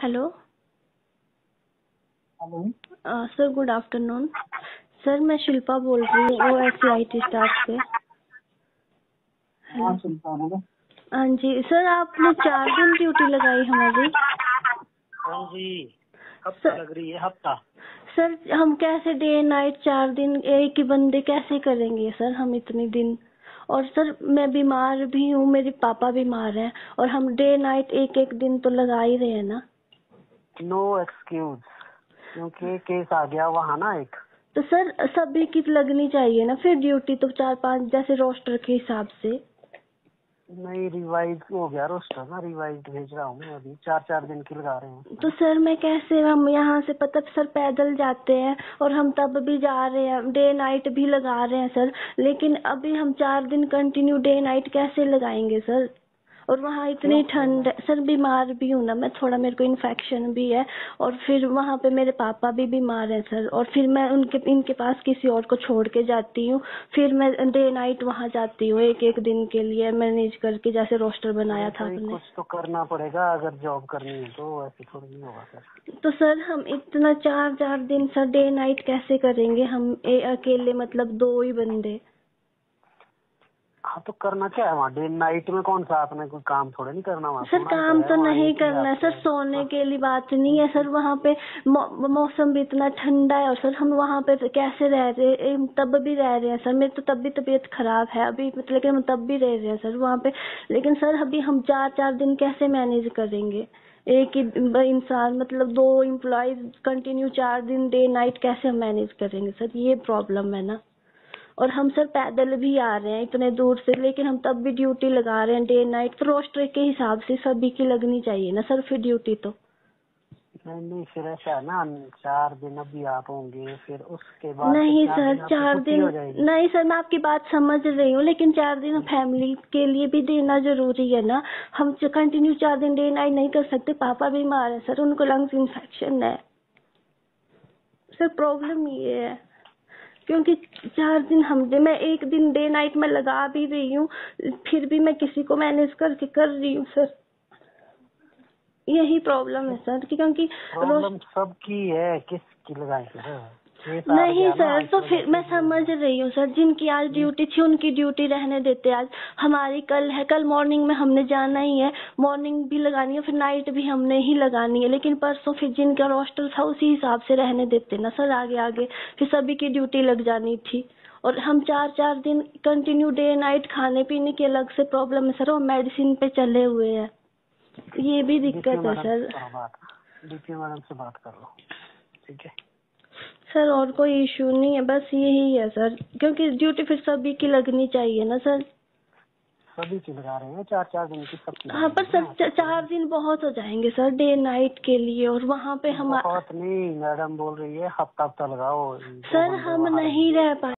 Hello. Hello. Sir good afternoon. Sir मैं शिल्पा बोल रही हूँ OS लाइट स्टाफ से। हाँ हेलो। शिल्पा बोलो। हाँ जी सर, आपने 4 दिन ड्यूटी लगाई हमारी। हाँ जी, हफ्ता सर लग रही है हफ्ता। सर हम कैसे डे नाइट 4 दिन एक ही बंदे कैसे करेंगे सर, हम इतने दिन। और सर मैं बीमार भी हूँ, मेरे पापा बीमार हैं, और हम डे नाइट एक एक दिन तो लगा ही रहे हैं ना। नो एक्सक्यूज, क्योंकि केस आ गया वहाँ ना एक। तो सर सभी की लगनी चाहिए ना फिर ड्यूटी, तो 4-5 जैसे रोस्टर के हिसाब से। नहीं, रिवाइज हो गया रोस्टर ना, रिवाइज भेज रहा हूँ मैं अभी। 4-4 दिन की लगा रहे हैं तो उसमें। सर मैं कैसे, हम यहाँ से पता सर पैदल जाते हैं और हम तब भी जा रहे हैं, डे नाइट भी लगा रहे हैं सर। लेकिन अभी हम 4 दिन कंटिन्यू डे नाइट कैसे लगाएंगे सर। और वहाँ क्यों इतनी ठंड है सर, बीमार भी हूँ ना मैं थोड़ा, मेरे को इन्फेक्शन भी है। और फिर वहाँ पे मेरे पापा भी बीमार हैं सर, और फिर मैं इनके पास किसी और को छोड़ के जाती हूँ। फिर मैं डे नाइट वहाँ जाती हूँ एक एक दिन के लिए मैनेज करके, जैसे रोस्टर बनाया अरे था भाई, आपने। कुछ तो करना पड़ेगा अगर जॉब करनी है तो, ऐसे थोड़ी नहीं होगा सर। तो सर हम इतना 4-4 दिन सर डे नाइट कैसे करेंगे हम, अकेले मतलब 2 ही बंदे। हाँ तो करना क्या है वहाँ? डे नाइट में कौन सा आपने कोई काम थोड़े नहीं करना, वहाँ सर सोना ही तो काम है, तो वहाँ नहीं एक ही करना है आपका सर, है। सोने हाँ, के लिए बात नहीं है सर। वहाँ पे मौसम भी इतना ठंडा है, और सर हम वहाँ पे कैसे रह रहे हैं, तब भी रह रहे हैं सर। मेरी तो तब भी तबीयत खराब है अभी मतलब, लेकिन हम तब भी रह रहे हैं सर वहाँ पे। लेकिन सर अभी हम 4-4 दिन कैसे मैनेज करेंगे, एक ही इंसान मतलब 2 एम्प्लॉयज कंटिन्यू 4 दिन डे नाइट कैसे हम मैनेज करेंगे सर, ये प्रॉब्लम है ना। और हम सर पैदल भी आ रहे हैं इतने दूर से, लेकिन हम तब भी ड्यूटी लगा रहे हैं डे नाइट, तो रोस्टर के हिसाब से सभी की लगनी चाहिए ना सर फिर ड्यूटी तो। नहीं नहीं, फिर ऐसा है ना, 4 दिन अभी आप होंगे, फिर उसके बाद फिर नहीं 4 सर दिन आपकी चार छुट्टी दिन हो जाएगी। नहीं सर, मैं आपकी बात समझ रही हूँ, लेकिन 4 दिन फैमिली के लिए भी देना जरूरी है ना। हम कंटिन्यू 4 दिन डे नाइट नहीं कर सकते, पापा बीमार है सर, उनको लंग्स इन्फेक्शन है सर। प्रॉब्लम ये है, क्योंकि 4 दिन मैं एक दिन डे नाइट में लगा भी रही हूँ, फिर भी मैं किसी को मैनेज करके कर रही हूँ सर। यही प्रॉब्लम है सर क्योंकि रोज। प्रॉब्लम सबकी है, किसकी लगाई सर? केस आ नहीं गया ना, सर, इस तो वजह फिर से मैं भी हो समझ गया। रही हूँ सर, जिनकी आज ड्यूटी थी उनकी ड्यूटी रहने देते। आज हमारी कल है, कल मॉर्निंग में हमने जाना ही है, मॉर्निंग भी लगानी है, फिर नाइट भी हमने ही लगानी है। लेकिन परसों फिर जिनका रोस्टर था उसी हिसाब से रहने देते ना सर, आगे आगे फिर सभी की ड्यूटी लग जानी थी। और हम 4-4 दिन कंटिन्यू डे नाइट, खाने पीने की अलग से प्रॉब्लम है सर, और मेडिसिन पे चले हुए हैं, ये भी डीपीओ दिक्कत है मैडम से सर। करो बात, डीपीओ मैडम से बात कर लो, ठीक है? सर और कोई इशू नहीं है, बस यही है सर, क्योंकि ड्यूटी फिर सभी की लगनी चाहिए ना सर। सभी की लगा रहे हैं, 4-4 दिन की सबकी हाँ पर लगेगी सर ना, ऐसा थोड़ी चार नहीं। दिन बहुत हो जाएंगे सर डे नाइट के लिए, और वहाँ पे हम। बहुत नहीं, मैडम बोल रही है हफ्ता हफ्ता लगाओ, 2 सर बंदे हम वहाँ नहीं रहेंगे। रह पाए।